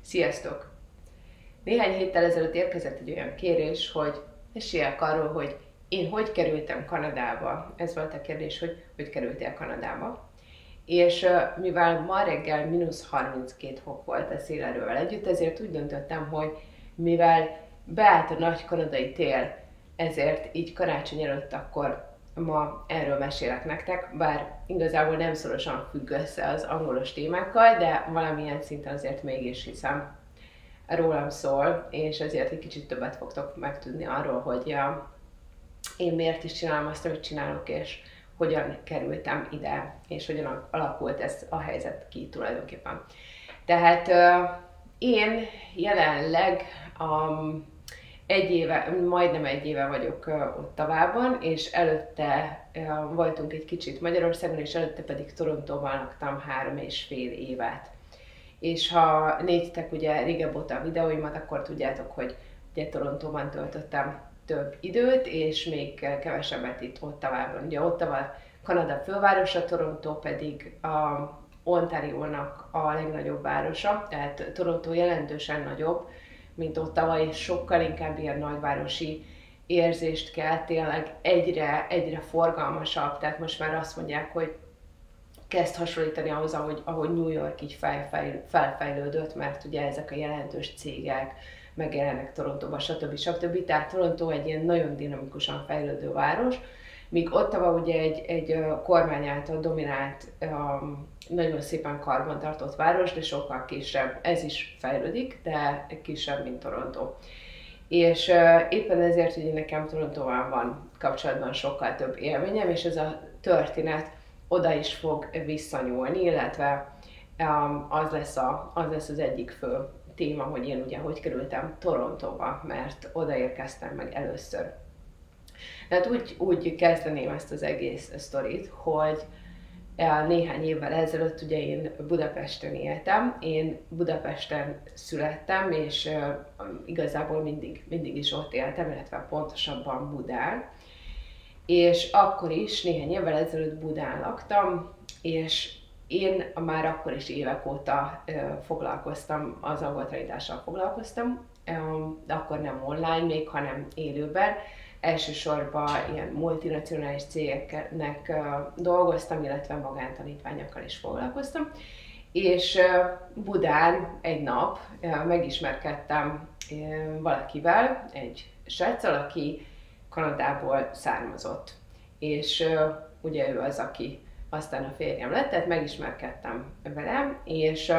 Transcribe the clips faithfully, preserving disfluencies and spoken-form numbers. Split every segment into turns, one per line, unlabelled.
Sziasztok! Néhány héttel ezelőtt érkezett egy olyan kérés, hogy meséljek arról, hogy én hogy kerültem Kanadába. Ez volt a kérdés, hogy hogy kerültél Kanadába. És mivel ma reggel mínusz harminckét fok volt a szélerővel együtt, ezért úgy döntöttem, hogy mivel beállt a nagy kanadai tél, ezért így karácsony előtt akkor ma erről mesélek nektek, bár igazából nem szorosan függ össze az angolos témákkal, de valamilyen szinten azért mégis hiszem rólam szól, és ezért egy kicsit többet fogtok megtudni arról, hogy én miért is csinálom azt, amit csinálok, és hogyan kerültem ide, és hogyan alakult ez a helyzet ki tulajdonképpen. Tehát én jelenleg um, egy éve, majdnem egy éve vagyok Ottawában, és előtte uh, voltunk egy kicsit Magyarországon, és előtte pedig Torontóban laktam három és fél évet. És ha néztek ugye régebb óta a videóimat, akkor tudjátok, hogy ugye Torontóban töltöttem több időt, és még kevesebbet itt Ottawában. Ugye Ottawa Kanada fővárosa, Toronto pedig a Ontario-nak a legnagyobb városa, tehát Toronto jelentősen nagyobb, mint Ottawa, és sokkal inkább ilyen nagyvárosi érzést kell, tényleg egyre, egyre forgalmasabb, tehát most már azt mondják, hogy kezd hasonlítani ahhoz, ahogy, ahogy New York így felfejl, felfejlődött, mert ugye ezek a jelentős cégek megjelennek Torontóba, stb. stb. Tehát Toronto egy ilyen nagyon dinamikusan fejlődő város, míg Ottawa ugye egy, egy kormány által dominált, nagyon szépen karbantartott város, de sokkal kisebb. Ez is fejlődik, de kisebb, mint Toronto. És éppen ezért ugye nekem Torontóval van kapcsolatban sokkal több élményem, és ez a történet oda is fog visszanyúlni, illetve az lesz, a, az lesz az egyik fő téma, hogy én ugye hogy kerültem Torontóba, mert odaérkeztem meg először. Tehát úgy, úgy kezdeném ezt az egész sztorit, hogy néhány évvel ezelőtt ugye én Budapesten éltem, én Budapesten születtem, és igazából mindig, mindig is ott éltem, illetve pontosabban Budán. És akkor is, néhány évvel ezelőtt Budán laktam, és én már akkor is évek óta foglalkoztam, az angol tanítással foglalkoztam, de akkor nem online még, hanem élőben. Elsősorban ilyen multinacionális cégeknek dolgoztam, illetve magántanítványokkal is foglalkoztam. És Budán egy nap megismerkedtem valakivel, egy sráccal, aki Kanadából származott. És ugye ő az, aki aztán a férjem lett, tehát megismerkedtem velem, és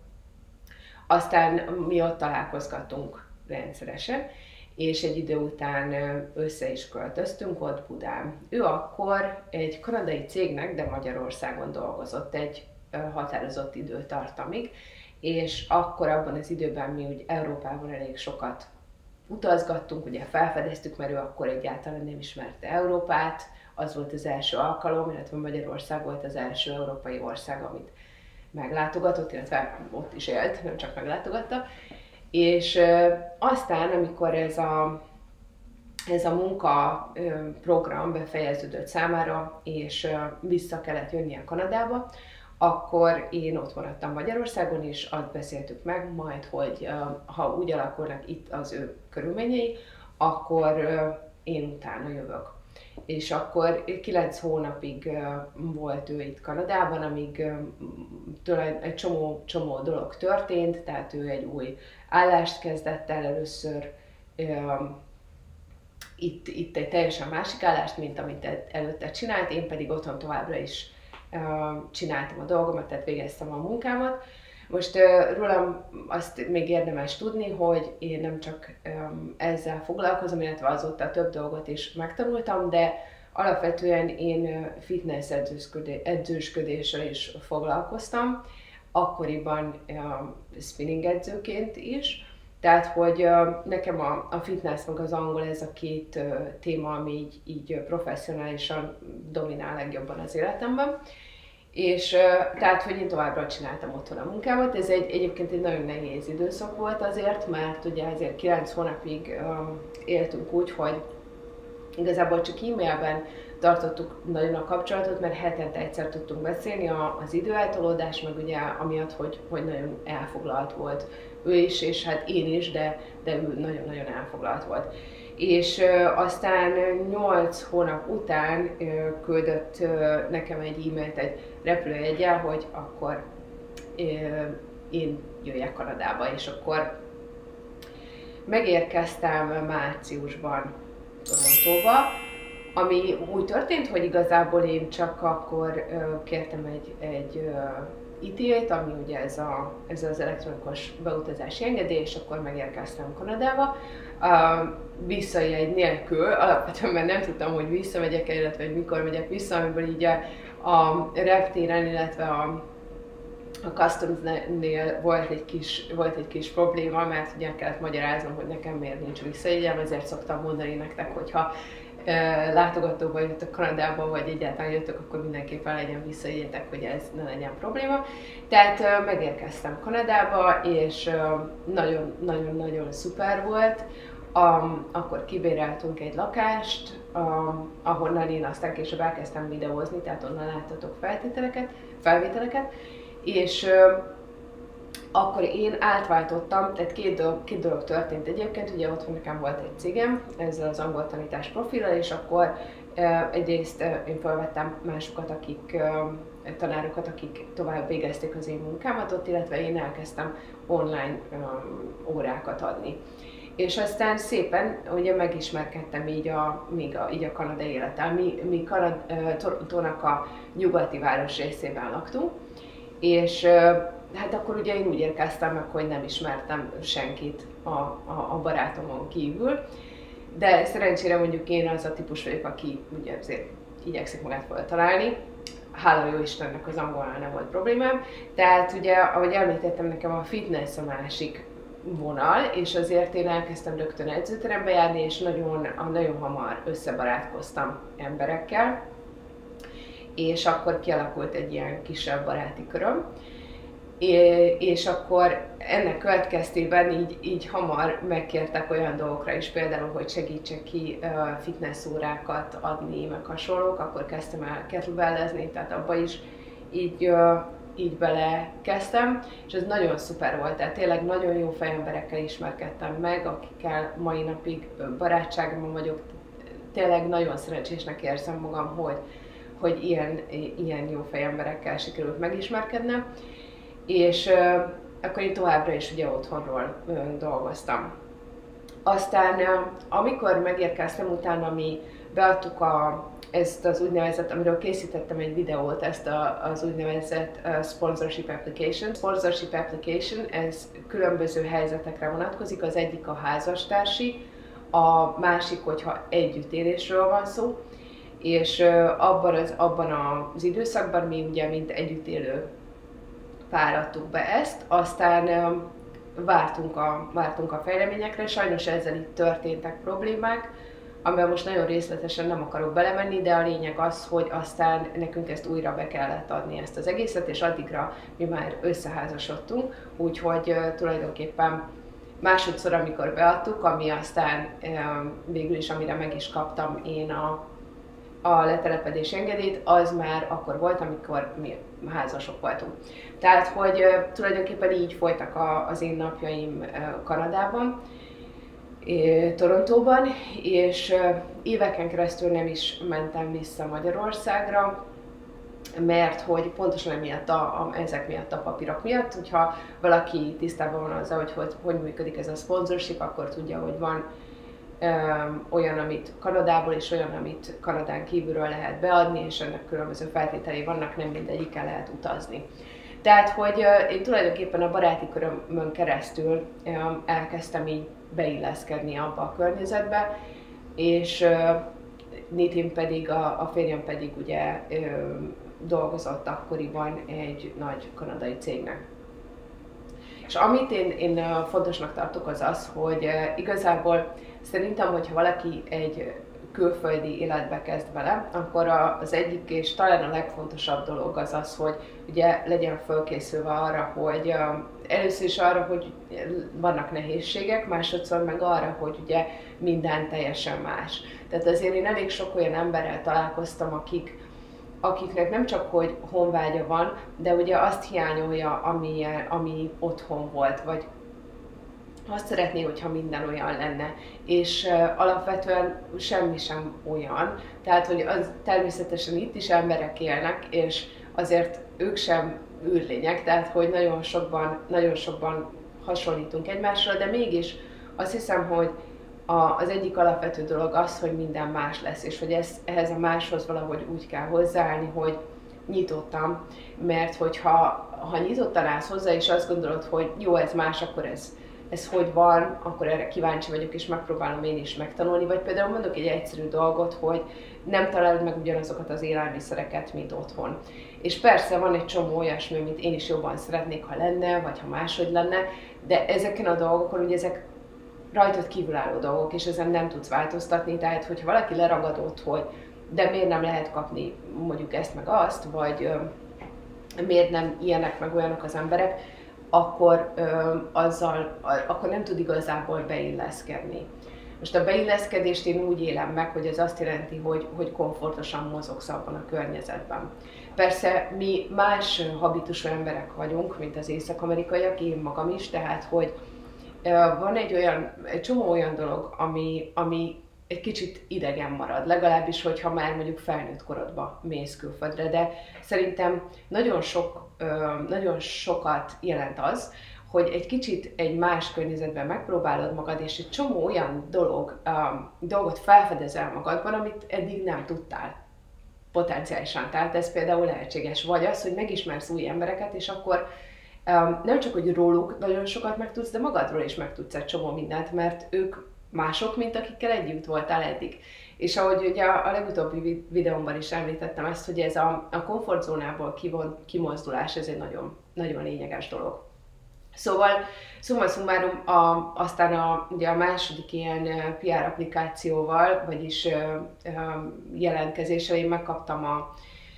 aztán mi ott találkozgattunk rendszeresen, és egy idő után össze is költöztünk ott Budán. Ő akkor egy kanadai cégnek, de Magyarországon dolgozott egy határozott időtartamig, és akkor abban az időben mi úgy Európában elég sokat utazgattunk, ugye felfedeztük, mert ő akkor egyáltalán nem ismerte Európát, az volt az első alkalom, illetve Magyarország volt az első európai ország, amit meglátogatott, illetve ott is élt, nem csak meglátogatta. És aztán, amikor ez a, ez a munkaprogram befejeződött számára, és vissza kellett jönnie Kanadába, akkor én ott maradtam Magyarországon, és azt beszéltük meg majd, hogy ha úgy alakulnak itt az ő körülményei, akkor én utána jövök. És akkor kilenc hónapig volt ő itt Kanadában, amíg egy csomó, csomó dolog történt, tehát ő egy új állást kezdett el először, itt, itt egy teljesen másik állást, mint amit előtte csinált, én pedig otthon továbbra is csináltam a dolgomat, tehát végeztem a munkámat. Most rólam azt még érdemes tudni, hogy én nem csak ezzel foglalkozom, illetve azóta több dolgot is megtanultam, de alapvetően én fitness edzősködéssel is foglalkoztam, akkoriban spinning edzőként is. Tehát, hogy nekem a, a fitness meg az angol ez a két téma, ami így, így professzionálisan dominál legjobban az életemben. És tehát, hogy én továbbra csináltam otthon a munkámat, ez egy, egyébként egy nagyon nehéz időszak volt azért, mert ugye azért kilenc hónapig um, éltünk úgy, hogy igazából csak e-mailben tartottuk nagyon a kapcsolatot, mert hetente egyszer tudtunk beszélni, az időeltolódás, meg ugye amiatt, hogy, hogy nagyon elfoglalt volt ő is, és hát én is, de, de ő nagyon-nagyon elfoglalt volt. És ö, aztán nyolc hónap után ö, küldött ö, nekem egy e-mailt egy repülőjeggyel, hogy akkor ö, én jöjjek Kanadába, és akkor megérkeztem márciusban Torontóba, ami úgy történt, hogy igazából én csak akkor ö, kértem egy, egy ö, í té á-t, ami ugye ez, a, ez az elektronikus beutazási engedély, és akkor megérkeztem Kanadába. Uh, visszajegy nélkül, alapvetően mert nem tudtam, hogy visszamegyek-e, illetve hogy mikor megyek vissza, amiből így a, a reptéren, illetve a, a Customs-nél volt egy, kis, volt egy kis probléma, mert ugye kellett magyaráznom, hogy nekem miért nincs visszajegyem, ezért szoktam mondani nektek, hogyha látogatóba jöttök Kanadába, vagy egyáltalán jöttök, akkor mindenképpen legyen visszajegyetek, hogy ez ne legyen probléma. Tehát megérkeztem Kanadába, és nagyon-nagyon-nagyon szuper volt. Um, akkor kibéreltünk egy lakást, um, ahonnan én aztán később elkezdtem videózni, tehát onnan láttatok feltételeket, felvételeket, és uh, akkor én átváltottam, tehát két dolog, két dolog történt egyébként, ugye otthon nekem volt egy cégem, ezzel az angol tanítás profillal, és akkor uh, egyrészt uh, én felvettem másokat, akik, uh, tanárokat, akik tovább végezték az én munkámat ott, illetve én elkezdtem online um, órákat adni. És aztán szépen ugye megismerkedtem így a, még a, így a kanadai élettel. Mi, mi Kanad, uh, Torontónak a nyugati város részében laktunk, és uh, hát akkor ugye én úgy érkeztem meg, hogy nem ismertem senkit a, a, a barátomon kívül, de szerencsére mondjuk én az a típus vagyok, aki ugye azért igyekszik magát feltalálni. Hála jó Istennek az angolnál nem volt problémám, tehát ugye, ahogy említettem, nekem a fitness a másik vonal, és azért én elkezdtem rögtön edzőterembe járni, és nagyon, nagyon hamar összebarátkoztam emberekkel, és akkor kialakult egy ilyen kisebb baráti köröm. És akkor ennek következtében így, így hamar megkértek olyan dolgokra is, például, hogy segítsek ki fitness órákat adni, meg hasonlók, akkor kezdtem el kettlebellezni, tehát abba is így, így belekezdtem, és ez nagyon szuper volt, tehát tényleg nagyon jó fejemberekkel ismerkedtem meg, akikkel mai napig barátságban vagyok, tényleg nagyon szerencsésnek érzem magam, hogy, hogy ilyen, ilyen jó fejemberekkel sikerült megismerkednem. És uh, akkor én továbbra is ugye otthonról uh, dolgoztam. Aztán uh, amikor megérkeztem, utána mi beadtuk a, ezt az úgynevezett, amiről készítettem egy videót, ezt a, az úgynevezett uh, sponsorship application. Sponsorship application, ez különböző helyzetekre vonatkozik, az egyik a házastársi, a másik, hogyha együttélésről van szó, és uh, abban, az, abban az időszakban mi ugye mint együttélő páradtuk be ezt, aztán um, vártunk, a, vártunk a fejleményekre, sajnos ezzel itt történtek problémák, amiben most nagyon részletesen nem akarok belemenni, de a lényeg az, hogy aztán nekünk ezt újra be kellett adni ezt az egészet, és addigra mi már összeházasodtunk, úgyhogy uh, tulajdonképpen másodszor, amikor beadtuk, ami aztán um, végül is, amire meg is kaptam én a a letelepedési engedélyt, az már akkor volt, amikor mi házasok voltunk. Tehát, hogy uh, tulajdonképpen így folytak a, az én napjaim uh, Kanadában, uh, Torontóban, és uh, éveken keresztül nem is mentem vissza Magyarországra, mert hogy pontosan emiatt a, a, ezek miatt a papírok miatt, hogyha valaki tisztában van azzal, hogy, hogy hogy működik ez a sponsorship, akkor tudja, hogy van olyan, amit Kanadából, és olyan, amit Kanadán kívülről lehet beadni, és ennek különböző feltételei vannak, nem mindegyikkel lehet utazni. Tehát, hogy én tulajdonképpen a baráti körömön keresztül elkezdtem így beilleszkedni abba a környezetbe, és Nitin pedig, a, a férjem pedig ugye dolgozott akkoriban egy nagy kanadai cégnek. És amit én, én fontosnak tartok az az, hogy igazából szerintem, hogyha valaki egy külföldi életbe kezd vele, akkor az egyik és talán a legfontosabb dolog az az, hogy ugye legyen fölkészülve arra, hogy először is arra, hogy vannak nehézségek, másodszor meg arra, hogy ugye minden teljesen más. Tehát azért én elég sok olyan emberrel találkoztam, akik, akiknek nem csak hogy honvágya van, de ugye azt hiányolja, ami, ami otthon volt, vagy azt szeretné, hogyha minden olyan lenne, és uh, alapvetően semmi sem olyan. Tehát, hogy az természetesen itt is emberek élnek, és azért ők sem űrlények, tehát, hogy nagyon sokban, nagyon sokban hasonlítunk egymásra, de mégis azt hiszem, hogy a, az egyik alapvető dolog az, hogy minden más lesz, és hogy ez, ehhez a máshoz valahogy úgy kell hozzáállni, hogy nyitottam, mert hogyha ha nyitottan állsz hozzá, és azt gondolod, hogy jó, ez más, akkor ez ez hogy van, akkor erre kíváncsi vagyok, és megpróbálom én is megtanulni. Vagy például mondok egy egyszerű dolgot, hogy nem találod meg ugyanazokat az élelmiszereket, mint otthon. És persze van egy csomó olyasmi, amit én is jobban szeretnék, ha lenne, vagy ha máshogy lenne, de ezeken a dolgokon, ugye ezek rajtad kívülálló dolgok, és ezen nem tudsz változtatni, tehát hogyha valaki leragadott, hogy de miért nem lehet kapni mondjuk ezt meg azt, vagy ö, miért nem ilyenek meg olyanok az emberek, akkor, ö, azzal, akkor nem tud igazából beilleszkedni. Most a beilleszkedést én úgy élem meg, hogy ez azt jelenti, hogy, hogy komfortosan mozogsz abban a környezetben. Persze mi más habitusú emberek vagyunk, mint az észak-amerikaiak, én magam is, tehát hogy ö, van egy olyan, egy csomó olyan dolog, ami, ami egy kicsit idegen marad, legalábbis, hogyha már mondjuk felnőtt korodba mész külföldre, de szerintem nagyon, sok, nagyon sokat jelent az, hogy egy kicsit egy más környezetben megpróbálod magad, és egy csomó olyan dolog, dolgot felfedezel magadban, amit eddig nem tudtál potenciálisan. Tehát ez például lehetséges. Vagy az, hogy megismersz új embereket, és akkor nem csak, hogy róluk nagyon sokat megtudsz, de magadról is megtudsz egy csomó mindent, mert ők mások, mint akikkel együtt voltál eddig. És ahogy ugye a legutóbbi videómban is említettem ezt, hogy ez a, a komfortzónából kivon, kimozdulás, ez egy nagyon, nagyon lényeges dolog. Szóval, summa summarum, a, aztán a, ugye a második ilyen pé er applikációval, vagyis ö, ö, jelentkezéssel én megkaptam a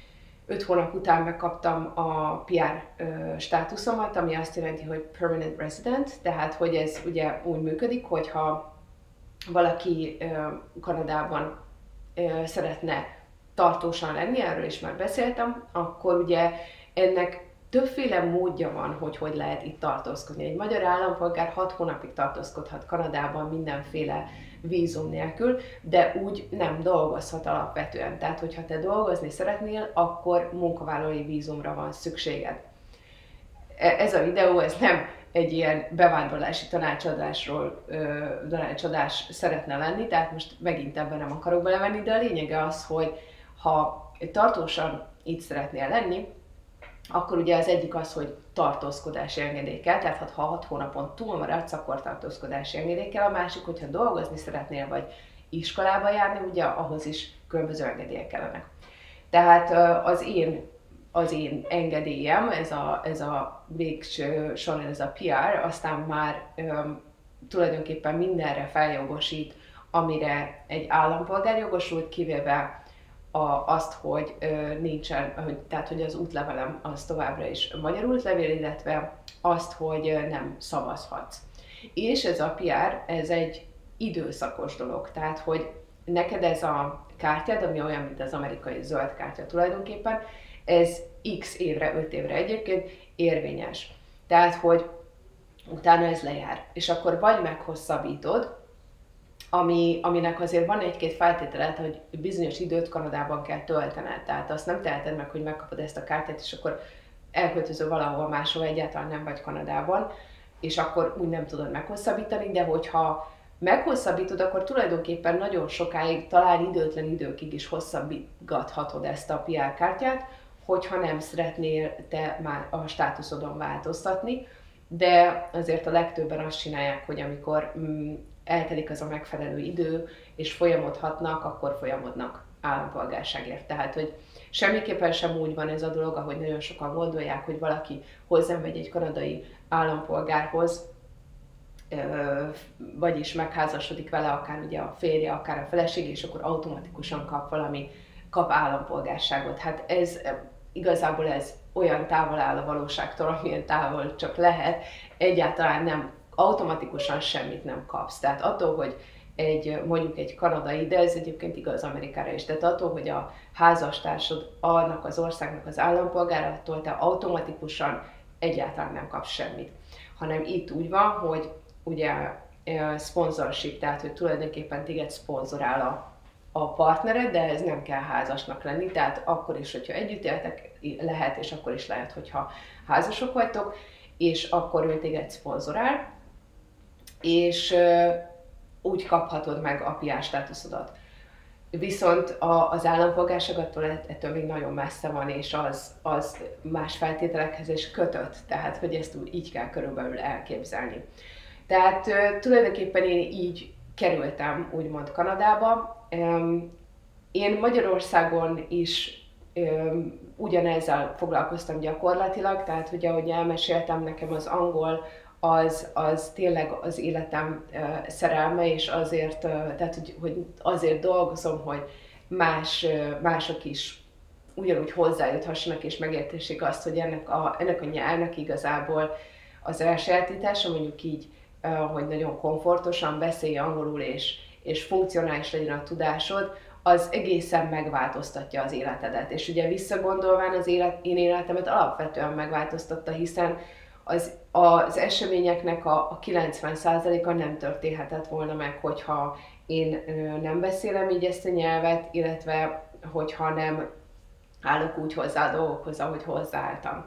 öt hónap után megkaptam a pé er ö, státuszomat, ami azt jelenti, hogy Permanent Resident, tehát hogy ez ugye úgy működik, hogyha valaki ö, Kanadában ö, szeretne tartósan lenni, erről is már beszéltem, akkor ugye ennek többféle módja van, hogy hogy lehet itt tartózkodni. Egy magyar állampolgár hat hónapig tartózkodhat Kanadában mindenféle vízum nélkül, de úgy nem dolgozhat alapvetően. Tehát, hogyha te dolgozni szeretnél, akkor munkavállalói vízumra van szükséged. Ez a videó, ez nem egy ilyen bevándorlási tanácsadásról tanácsadás szeretne lenni, tehát most megint ebben nem akarok belemenni, de a lényege az, hogy ha tartósan itt szeretnél lenni, akkor ugye az egyik az, hogy tartózkodási engedély kell, tehát ha hat hónapon túl maradsz, akkor tartózkodási engedély kell, a másik, hogyha dolgozni szeretnél, vagy iskolába járni, ugye ahhoz is különböző engedélyek kellenek. Tehát az én, az én engedélyem, ez a, ez a végső soron ez a pé er, aztán már um, tulajdonképpen mindenre feljogosít, amire egy állampolgár jogosult, kivéve A, azt, hogy ö, nincsen, hogy, tehát hogy az útlevelem az továbbra is magyar útlevél, illetve azt, hogy ö, nem szavazhatsz. És ez a pé er, ez egy időszakos dolog, tehát hogy neked ez a kártyád, ami olyan, mint az amerikai zöld kártya tulajdonképpen, ez x évre, öt évre egyébként érvényes. Tehát, hogy utána ez lejár. És akkor vagy meghosszabbítod, Ami, aminek azért van egy-két feltételet, hogy bizonyos időt Kanadában kell töltened. Tehát azt nem teheted meg, hogy megkapod ezt a kártyát, és akkor elköltözöl valahol máshol, egyáltalán nem vagy Kanadában, és akkor úgy nem tudod meghosszabbítani, de hogyha meghosszabbítod, akkor tulajdonképpen nagyon sokáig, talán időtlen időkig is hosszabbítgathatod ezt a pé er kártyát, hogyha nem szeretnél te már a státuszodon változtatni, de azért a legtöbben azt csinálják, hogy amikor mm, eltelik az a megfelelő idő, és folyamodhatnak, akkor folyamodnak állampolgárságért. Tehát, hogy semmiképpen sem úgy van ez a dolog, ahogy nagyon sokan gondolják, hogy valaki hozzám megy egy kanadai állampolgárhoz, vagyis megházasodik vele, akár ugye a férje, akár a feleség, és akkor automatikusan kap valami, kap állampolgárságot. Hát ez igazából ez olyan távol áll a valóságtól, amilyen távol csak lehet, egyáltalán nem, automatikusan semmit nem kapsz. Tehát attól, hogy egy, mondjuk egy kanadai, de ez egyébként igaz Amerikára is, tehát attól, hogy a házastársad annak az országnak az állampolgára, attól te automatikusan egyáltalán nem kapsz semmit. Hanem itt úgy van, hogy ugye sponsorship, tehát hogy tulajdonképpen téged szponzorál a, a partnered, de ez nem kell házasnak lenni, tehát akkor is, hogyha együtt éltek, lehet, és akkor is lehet, hogyha házasok vagytok, és akkor ő téged szponzorál, és úgy kaphatod meg a pé er státuszodat. Viszont a, az állampolgárságottól ettől még nagyon messze van, és az, az más feltételekhez is kötött, tehát hogy ezt így kell körülbelül elképzelni. Tehát tulajdonképpen én így kerültem úgymond Kanadába. Én Magyarországon is ugyanezzel foglalkoztam gyakorlatilag, tehát ugye ahogy elmeséltem, nekem az angol az, az tényleg az életem szerelme, és azért, tehát, hogy, hogy azért dolgozom, hogy más, mások is ugyanúgy hozzájuthassanak és megértessék azt, hogy ennek a, ennek a nyelvnek igazából az elsajátítása, mondjuk így, hogy nagyon komfortosan beszélj angolul és, és funkcionális legyen a tudásod, az egészen megváltoztatja az életedet. És ugye visszagondolván az élet, én életemet alapvetően megváltoztatta, hiszen az, az eseményeknek a, a kilencven százaléka nem történhetett volna meg, hogyha én nem beszélem így ezt a nyelvet, illetve hogyha nem állok úgy hozzá a dolgokhoz, ahogy hozzáálltam.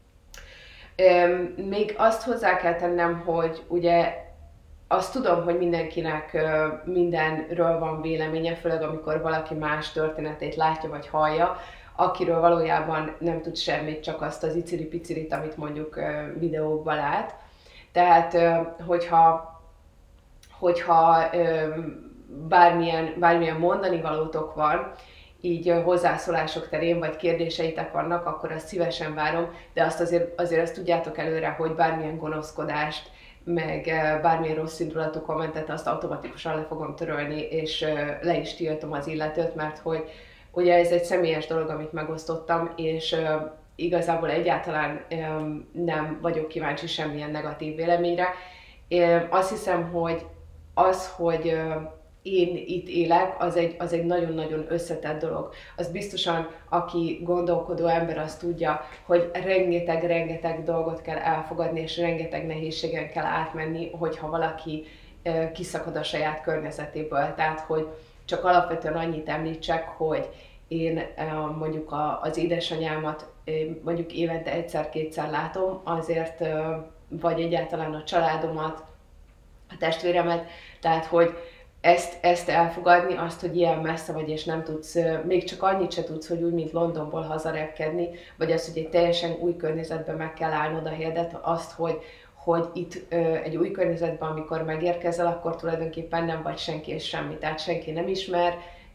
Még azt hozzá kell tennem, hogy ugye azt tudom, hogy mindenkinek mindenről van véleménye, főleg amikor valaki más történetét látja vagy hallja, akiről valójában nem tud semmit, csak azt az iciri-picirit, amit mondjuk videókban lát. Tehát, hogyha, hogyha bármilyen, bármilyen mondani valótok van, így hozzászólások terén, vagy kérdéseitek vannak, akkor azt szívesen várom, de azt azért, azért azt tudjátok előre, hogy bármilyen gonoszkodást, meg bármilyen rossz indulatú kommentet, azt automatikusan le fogom törölni, és le is tiltom az illetőt, mert hogy ugye ez egy személyes dolog, amit megosztottam, és igazából egyáltalán nem vagyok kíváncsi semmilyen negatív véleményre. Azt hiszem, hogy az, hogy én itt élek, az egy, az egy nagyon-nagyon összetett dolog. Az biztosan, aki gondolkodó ember, azt tudja, hogy rengeteg-rengeteg dolgot kell elfogadni, és rengeteg nehézségen kell átmenni, hogyha valaki kiszakad a saját környezetéből. Tehát, hogy csak alapvetően annyit említsek, hogy én mondjuk az édesanyámat mondjuk évente egyszer-kétszer látom, azért, vagy egyáltalán a családomat, a testvéremet, tehát, hogy Ezt, ezt elfogadni, azt, hogy ilyen messze vagy, és nem tudsz, még csak annyit se tudsz, hogy úgy, mint Londonból hazarepkedni, vagy az, hogy egy teljesen új környezetben meg kell állnod a helyedet, azt, hogy, hogy itt egy új környezetben, amikor megérkezel, akkor tulajdonképpen nem vagy senki és semmi, tehát senki nem ismer,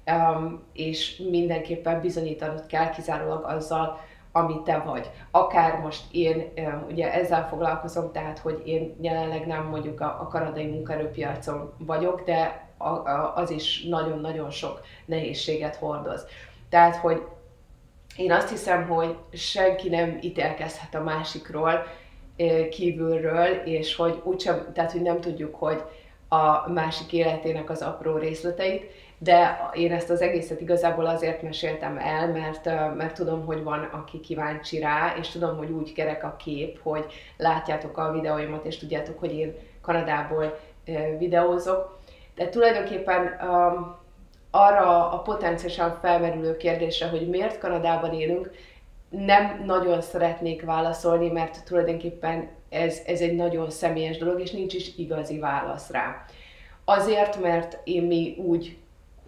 és mindenképpen bizonyítanod kell kizárólag azzal, ami te vagy. Akár most én ugye ezzel foglalkozom, tehát hogy én jelenleg nem mondjuk a, a kanadai munkaerőpiacon vagyok, de a, a, az is nagyon-nagyon sok nehézséget hordoz. Tehát, hogy én azt hiszem, hogy senki nem ítélkezhet a másikról kívülről, és hogy úgysem, tehát hogy nem tudjuk, hogy a másik életének az apró részleteit, de én ezt az egészet igazából azért meséltem el, mert, mert tudom, hogy van, aki kíváncsi rá, és tudom, hogy úgy kerek a kép, hogy látjátok a videóimat, és tudjátok, hogy én Kanadából videózok. De tulajdonképpen um, arra a potenciálisan felmerülő kérdésre, hogy miért Kanadában élünk, nem nagyon szeretnék válaszolni, mert tulajdonképpen ez, ez egy nagyon személyes dolog, és nincs is igazi válasz rá. Azért, mert én mi úgy,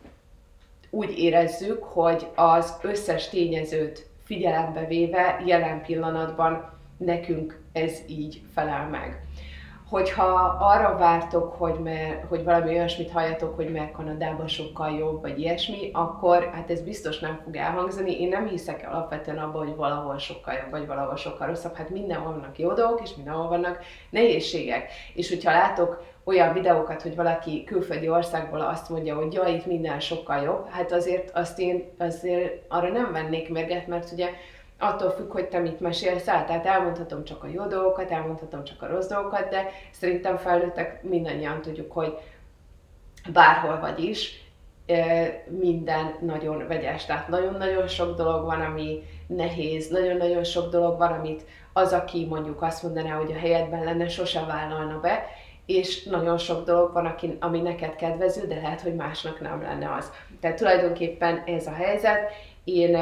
úgy érezzük, hogy az összes tényezőt figyelembe véve jelen pillanatban nekünk ez így felel meg. Hogyha arra vártok, hogy, mert, hogy valami olyasmit halljatok, hogy mert Kanadában sokkal jobb, vagy ilyesmi, akkor hát ez biztos nem fog elhangzani. Én nem hiszek alapvetően abban, hogy valahol sokkal jobb, vagy valahol sokkal rosszabb. Hát mindenhol vannak jó dolgok, és mindenhol vannak nehézségek. És hogyha látok olyan videókat, hogy valaki külföldi országból azt mondja, hogy jaj, itt minden sokkal jobb, hát azért azt én azért arra nem vennék mérget, mert ugye attól függ, hogy te mit mesélsz el, tehát elmondhatom csak a jó dolgokat, elmondhatom csak a rossz dolgokat, de szerintem felnőttek mindannyian tudjuk, hogy bárhol vagy is, minden nagyon vegyes. Tehát nagyon-nagyon sok dolog van, ami nehéz, nagyon-nagyon sok dolog van, amit az, aki mondjuk azt mondaná, hogy a helyedben lenne, sose vállalna be, és nagyon sok dolog van, ami neked kedvező, de lehet, hogy másnak nem lenne az. Tehát tulajdonképpen ez a helyzet. Én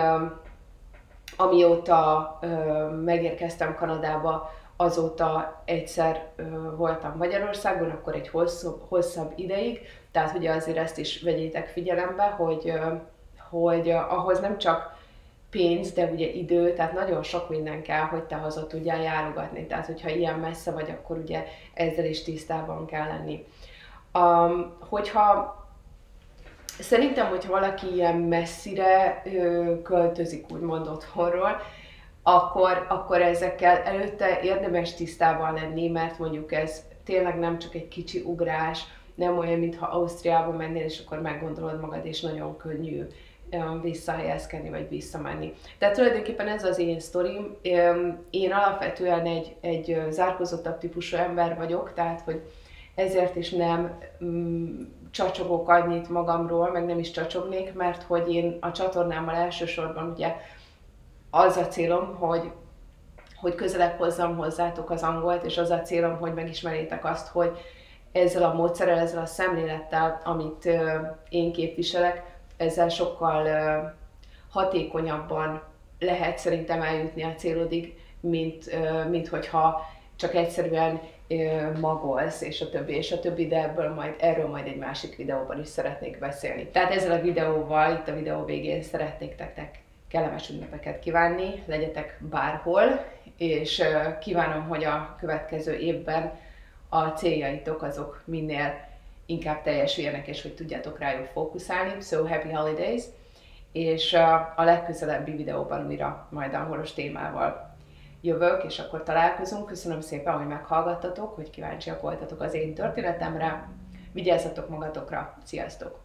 amióta megérkeztem Kanadába, azóta egyszer voltam Magyarországon, akkor egy hosszabb, hosszabb ideig, tehát ugye azért ezt is vegyétek figyelembe, hogy, hogy ahhoz nem csak pénz, de ugye idő, tehát nagyon sok minden kell, hogy te haza tudjál járogatni. Tehát, hogyha ilyen messze vagy, akkor ugye ezzel is tisztában kell lenni. Um, hogyha Szerintem, hogyha valaki ilyen messzire ö, költözik, úgymond otthonról, akkor, akkor ezekkel előtte érdemes tisztában lenni, mert mondjuk ez tényleg nem csak egy kicsi ugrás, nem olyan, mintha Ausztriába mennél, és akkor meggondolod magad, és nagyon könnyű visszahelyezkedni, vagy visszamenni. Tehát tulajdonképpen ez az én sztorim. Én alapvetően egy, egy zárkózottabb típusú ember vagyok, tehát hogy ezért is nem mm, csacsogok annyit magamról, meg nem is csacsognék, mert hogy én a csatornámmal elsősorban ugye az a célom, hogy, hogy közelebb hozzam hozzátok az angolt, és az a célom, hogy megismerjétek azt, hogy ezzel a módszerrel, ezzel a szemlélettel, amit uh, én képviselek, ezzel sokkal uh, hatékonyabban lehet szerintem eljutni a célodig, mint, uh, mint hogyha csak egyszerűen uh, magolsz, és a többi, és a többi, de ebből majd, erről majd egy másik videóban is szeretnék beszélni. Tehát ezzel a videóval, itt a videó végén szeretnék nektek kellemes ünnepeket kívánni, legyetek bárhol, és uh, kívánom, hogy a következő évben a céljaitok azok minél inkább teljesüljenek, és hogy tudjátok rájuk fókuszálni. So happy holidays! És a legközelebbi videóban újra majd angolos témával jövök, és akkor találkozunk. Köszönöm szépen, hogy meghallgattatok, hogy kíváncsiak voltatok az én történetemre. Vigyázzatok magatokra! Sziasztok!